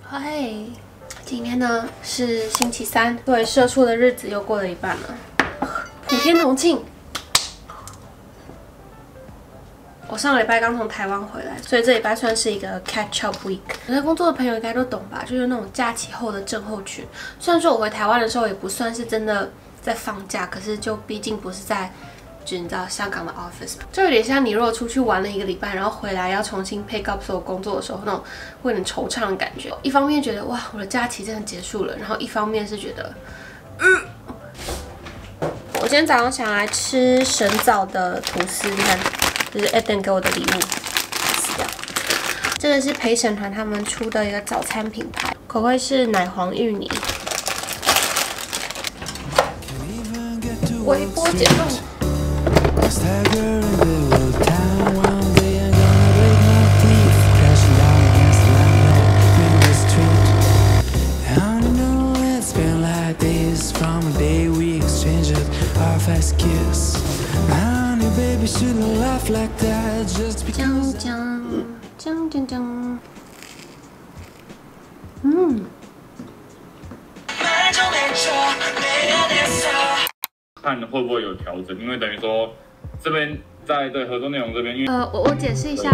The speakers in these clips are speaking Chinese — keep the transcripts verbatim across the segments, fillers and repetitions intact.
嗨，今天呢是星期三，对，社畜的日子又过了一半了。普天同庆！我上个礼拜刚从台湾回来，所以这礼拜算是一个 catch up week。有在工作的朋友应该都懂吧，就是那种假期后的症候群。虽然说我回台湾的时候也不算是真的在放假，可是就毕竟不是在。 就你知道香港的 office， 就有点像你如果出去玩了一个礼拜，然后回来要重新 pick up 所有工作的时候，那种会有点惆怅的感觉。一方面觉得哇，我的假期真的结束了，然后一方面是觉得，嗯，我今天早上想来吃神早的吐司，你看，这是 Eden 给我的礼物，撕掉。这个是陪审团他们出的一个早餐品牌，口味是奶黄芋泥，微波解冻。 Stagger in the little town. One day I'm gonna break my teeth, crashing down against the landlord in the street. And I know it's been like this from the day we exchanged our first kiss. Honey, baby, shouldn't laugh like that just because. 酱酱酱酱，嗯。 看会不会有调整，因为等于说。 这边在对合作内容这边，因为呃，我我解释一下，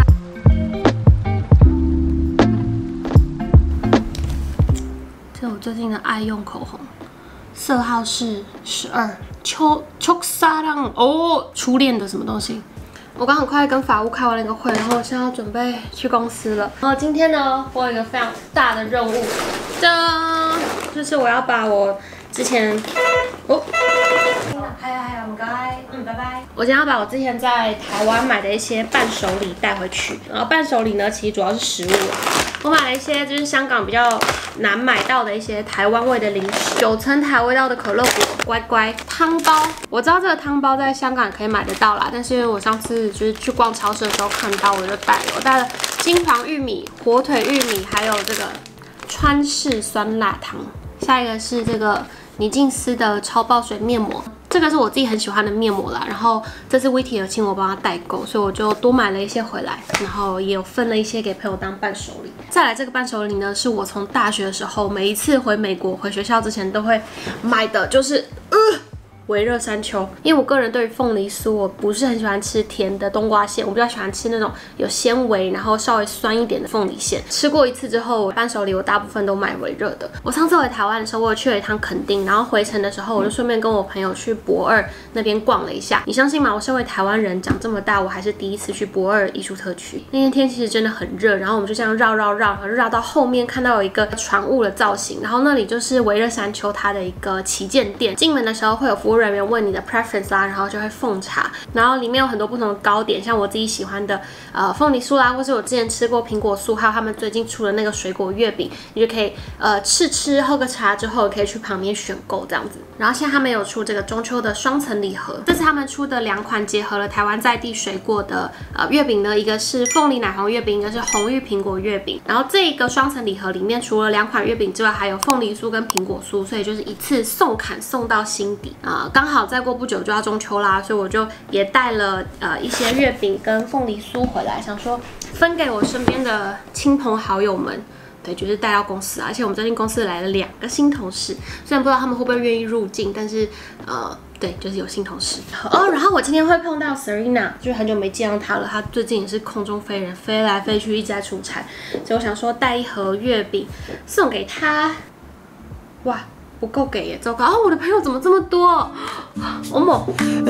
这是我最近的爱用口红，色号是十二，秋秋沙浪哦，初恋的什么东西？我刚很快跟法务开完了一个会，然后我现在要准备去公司了。然后今天呢，我有一个非常大的任务，这就是我要把我之前哦。 还有还有，唔该，嗯，拜拜。我今天要把我之前在台湾买的一些伴手礼带回去，然后伴手礼呢，其实主要是食物。我买了一些就是香港比较难买到的一些台湾味的零食，九层塔味道的可乐果、乖乖汤包。我知道这个汤包在香港可以买得到啦，但是因为我上次就是去逛超市的时候看到，我就带了。我带了金黄玉米、火腿玉米，还有这个川式酸辣汤。下一个是这个妮净丝的超爆水面膜。 这个是我自己很喜欢的面膜啦，然后这次 Vicky 有请我帮他代购，所以我就多买了一些回来，然后也有分了一些给朋友当伴手礼。再来这个伴手礼呢，是我从大学的时候每一次回美国回学校之前都会买的，就是呃。 微热山丘，因为我个人对于凤梨酥我不是很喜欢吃甜的冬瓜馅，我比较喜欢吃那种有纤维，然后稍微酸一点的凤梨馅。吃过一次之后，伴手礼我大部分都买微热的。我上次回台湾的时候，我有去了一趟垦丁，然后回程的时候，我就顺便跟我朋友去博二那边逛了一下。你相信吗？我身为台湾人，长这么大，我还是第一次去博二艺术特区。那天天其实真的很热，然后我们就这样绕绕绕，绕到后面看到有一个船坞的造型，然后那里就是微热山丘它的一个旗舰店。进门的时候会有服务人员问你的 preference 啦，然后就会奉茶，然后里面有很多不同的糕点，像我自己喜欢的呃凤梨酥啦，或是我之前吃过苹果酥，还有他们最近出的那个水果月饼，你就可以呃吃吃喝个茶之后，可以去旁边选购这样子。然后现在他们有出这个中秋的双层礼盒，这次他们出的两款结合了台湾在地水果的呃月饼呢，一个是凤梨奶黄月饼，一个是红玉苹果月饼。然后这一个双层礼盒里面除了两款月饼之外，还有凤梨酥跟苹果酥，所以就是一次送砍送到心底啊、呃！刚好再过不久就要中秋啦，所以我就也带了呃一些月饼跟凤梨酥回来，想说分给我身边的亲朋好友们。对，就是带到公司啊，而且我们最近公司来了两个新同事，虽然不知道他们会不会愿意入境，但是呃，对，就是有新同事哦。然后我今天会碰到 Serena， 就是很久没见到她了，她最近也是空中飞人，飞来飞去，一直在出差，所以我想说带一盒月饼送给她。哇！不够给耶，糟糕！哦，我的朋友怎么这么多？哦莫。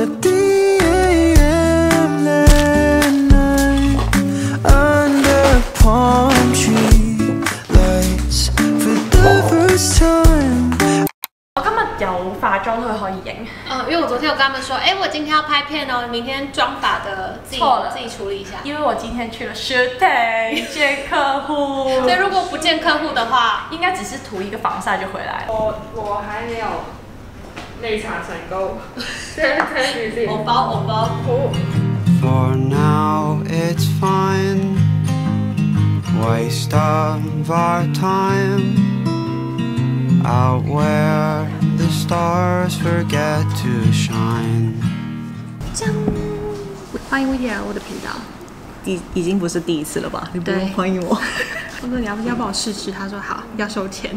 我今日有化妝佢可以影。 嗯，因為我昨天有跟他們說，哎，我今天要拍片哦，明天妝髮的自己自己處理一下。 因為我今天去了 shooting 見客戶， 所以如果不見客戶的話， 應該只是塗一個防曬就回來了。 我我還沒有內場成功，現在女性。 偶包偶包。 For now it's fine. Waste of our time out where the stars forget to shine. 欢迎 Vicky 来我的频道。 第已经不是第一次了吧？你不用欢迎我。 我说你要不要帮我试吃？他说好，要收钱。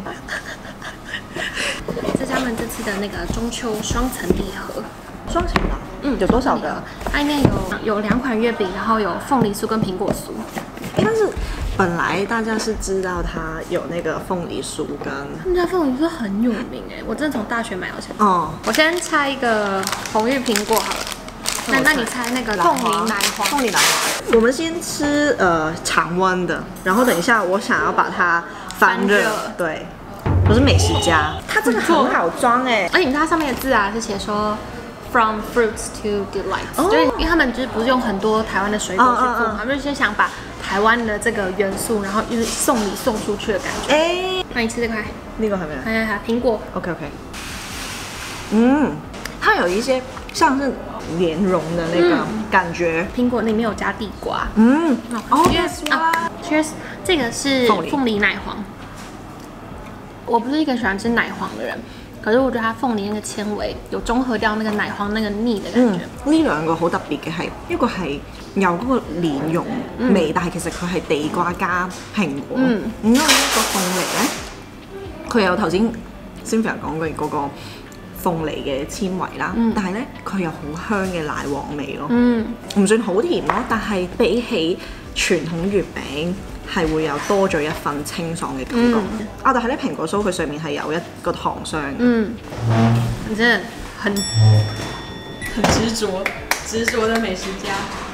这是他们这次的那个中秋双层礼盒， 双层的，嗯，有多少个？ 它里面有有两款月饼，然后有凤梨酥跟苹果酥。 但是本来大家是知道它有那个凤梨酥跟， 他们家凤梨酥很有名哎，我真的从大学买到现在。 哦， 我先拆一个红玉苹果好了。那那你猜那个凤梨奶黄？ 凤梨奶黄。我们先吃呃常温的，然后等一下我想要把它翻热。对，我是美食家，它这个很好装哎， 而且你看它上面的字啊是写说 From fruits to delights，、哦、就是因为他们就是不是用很多台湾的水果去做，嗯嗯嗯、他们就是想把台湾的这个元素，然后就是送礼送出去的感觉。哎、欸，那你吃这块？ 那个还没有。 还还还苹果。 OK OK。嗯，它有一些像是莲蓉的那个感觉。 苹、嗯、果里面有加地瓜。 嗯。 哦 ，Cheers 啊 ，Cheers， 这个是凤梨奶黃。我不是一个喜歡吃奶黃的人。可是我覺得它鳳梨那個纖維有中和掉那個奶黃那個膩嘅感覺。嗯，呢兩個好特別嘅係一個係有嗰個蓮蓉味，嗯、但係其實佢係地瓜加蘋果。嗯，然之後呢個鳳梨咧，佢有頭先 Cynthia 講嘅嗰個鳳梨嘅纖維啦，嗯、但係咧佢有好香嘅奶黃味咯。嗯，唔算好甜咯，但係比起傳統月餅，係會有多咗一份清爽嘅感覺。嗯、啊，但係咧蘋果酥佢上面係有一個糖霜嘅。 嗯，你真的很很執着，執着的美食家。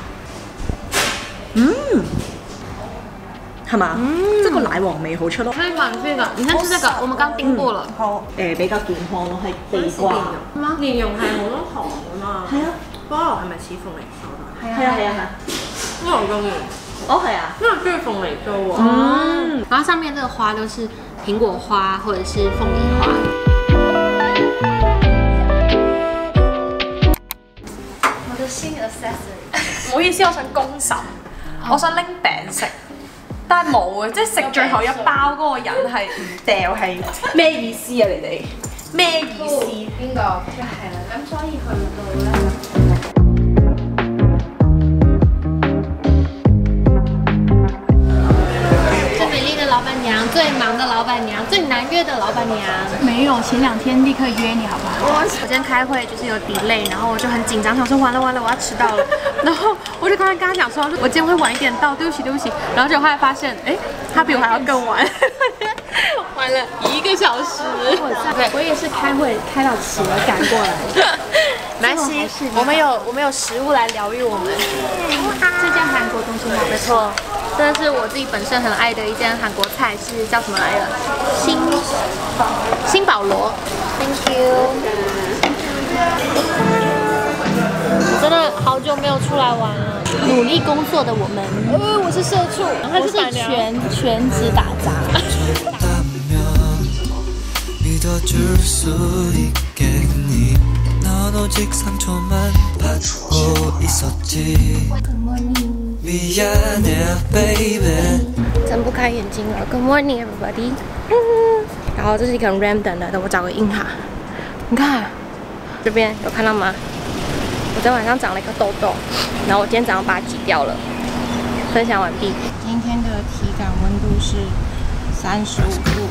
嗯，係嘛？嗯，這個奶黃味好出咯。 可以買這個，你看是這個，我們剛叮過了。 好，誒比較健康咯，係地瓜。 嗎？蓮蓉係好多糖㗎嘛。係啊。菠蘿係咪似鳳梨酥㗎？ 係啊係啊係。菠蘿中意。哦，係啊，那個就是鳳梨酥啊。 嗯，然後上面這個花都是蘋果花或者是鳳梨花。我的新 accessory。 唔好意思，我想公審，我想拎餅食，但係冇嘅，即係食最後一包嗰個人係唔掉，係咩意思啊？你哋咩意思？邊個？係啦，咁所以去到咧。 最忙的老板娘，最难约的老板娘， 没有，前两天立刻约你好不好？ 我今天开会就是有 delay， 然后我就很紧张，想说完了完了，我要迟到了。然后我就刚才跟他讲说，我今天会晚一点到，对不起对不起。然后结果后来发现，哎、欸，他比我还要更晚，晚了一个小时。 对，我也是开会开到迟了，赶过来。 没关系，我们有我们有食物来疗愈我们。 这件韩国东西吗？ 没错。真的是我自己本身很爱的一间韩国菜，是叫什么来着？新新保罗 ，Thank you。我真的好久没有出来玩了，努力工作的我们，呃，我是社畜， 我是全全职打杂。 睁不开眼睛了。Good morning, everybody 。然后这是一个很 random 的，等我找个音哈。你看这边有看到吗？我在晚上长了一个痘痘，然后我今天早上把它挤掉了。分享完毕。 今天的体感温度是三十五度。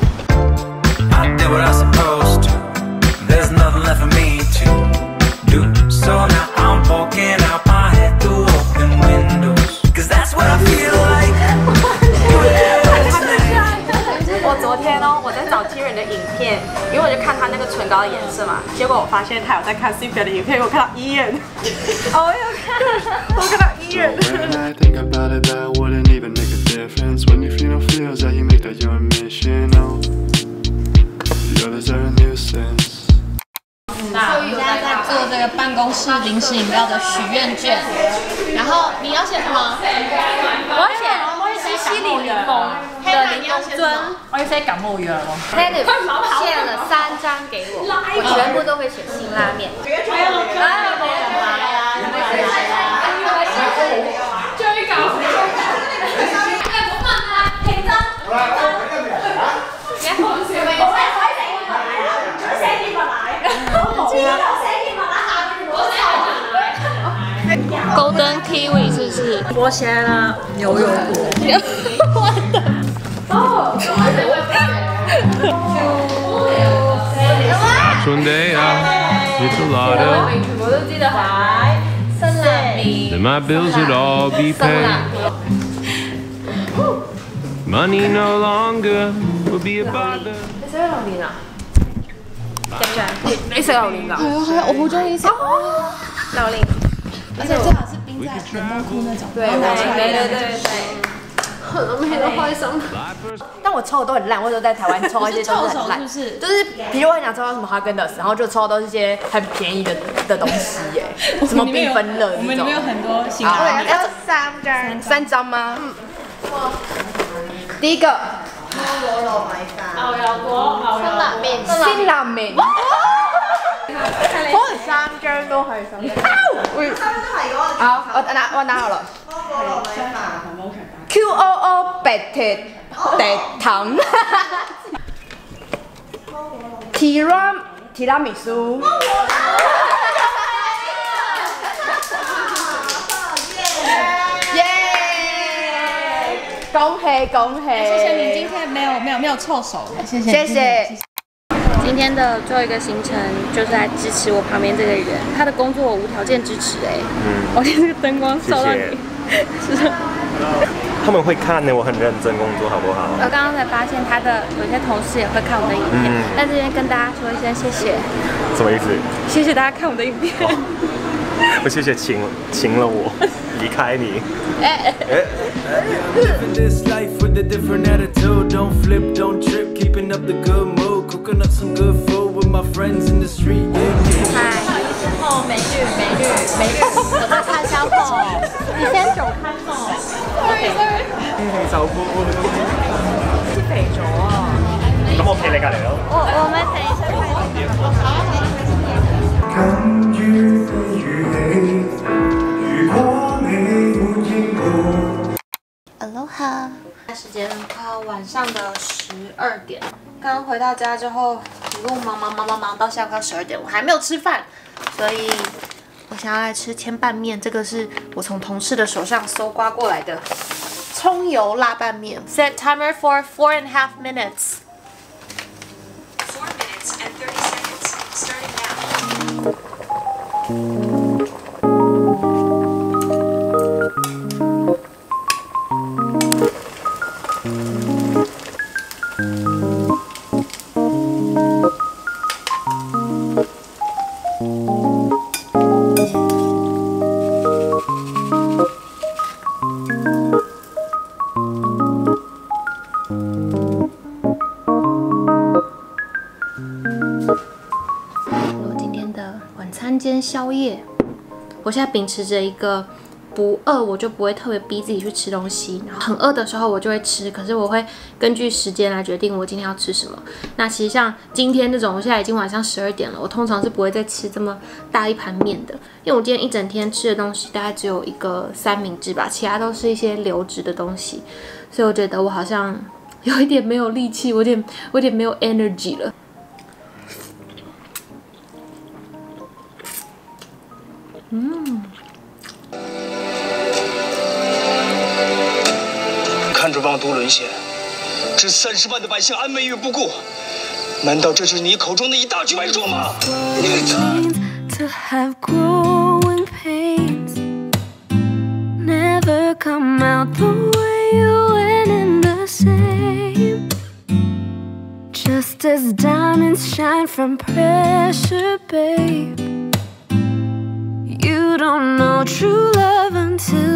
我昨天哦，我在找 Tyrion 的影片，因为我就看他那个唇膏的颜色嘛，结果我发现他有在看 Cynthia 的影片，我看到 Ian， 哦，我有看，我看到 Ian。 那我们现在在做这个办公室零食饮料的许愿卷，然后你要写什么？ 我要写西西里柠檬的柠檬樽，我要寫感冒藥咯。 Henry 獻了三張給我，我全部都會寫辛拉麵。追究。Golden Kiwi 是不是？ 我我写了牛油果。 我的。哦。 全部都知道係新南面。 Then my bills would all be paid. Money no longer would be a bother. 你食咗榴蓮啊？一張。你食榴蓮㗎？ 係啊係啊，我好中意食榴蓮， 而且最好是冰在冷冻库那种。 对对对对对。 我每天都開心。 但我抽的都很爛，我都在台灣抽一些都是很爛， 是不是？ 就是比如我很想抽到什麼哈根达斯，然後就抽到都是一些很便宜的的東西耶，什麼繽紛樂我們裡面有很多新啊，要三張，三張嗎？嗯。第一個。牛油果、牛油辛辣麵、辛辣麵。可能三張都係三張。會。好，我拿我拿好了。Q O O 白鐵白糖。提拉提拉米蘇。耶！恭喜恭喜！ 謝謝你今天沒有沒有沒有臭手，謝謝。 謝謝。 今天的最後一個行程就是來支持我旁邊這個人，他的工作我無條件支持哎。嗯。我連這個燈光照到你，是。 他們會看呢，我很認真工作，好不好？ 我剛剛才發現他的有些同事也會看我的影片，嗯、在這邊跟大家說一聲謝謝。 什麼意思？ 謝謝大家看我的影片。哦、 我謝謝請請了我離開你。哎哎。Living this life with a different attitude, don't flip, don't trip, keeping up the good mood, cooking up some good food with my friends in the street. 嗨，哦，美女美女美女，我在看小狗，你先走開嘛。sorry sorry。手杯。啲肥咗啊！ 咁我企你隔離咯。 我我們等一下。 跟於語氣，如果你沒應過。 Aloha， 時間快要晚上的十二點，剛剛回到家之後，一路忙忙忙忙忙到下午快十二點，我還沒有吃飯，所以我想要來吃千拌麵。這個是我從同事的手上搜刮過來的蔥油辣拌麵。Set timer for four and a half minutes. Four minutes and thirty seconds. Starting now. 兼宵夜，我现在秉持着一个不饿我就不会特别逼自己去吃东西，然后很饿的时候我就会吃，可是我会根据时间来决定我今天要吃什么。那其实像今天这种，我现在已经晚上十二点了，我通常是不会再吃这么大一盘面的，因为我今天一整天吃的东西大概只有一个三明治吧，其他都是一些流质的东西，所以我觉得我好像有一点没有力气，我有点我有点没有 energy 了。嗯， 看着望都沦陷，置三十万的百姓安危于不顾，难道这是你口中的以大局为重吗？ You don't know true love until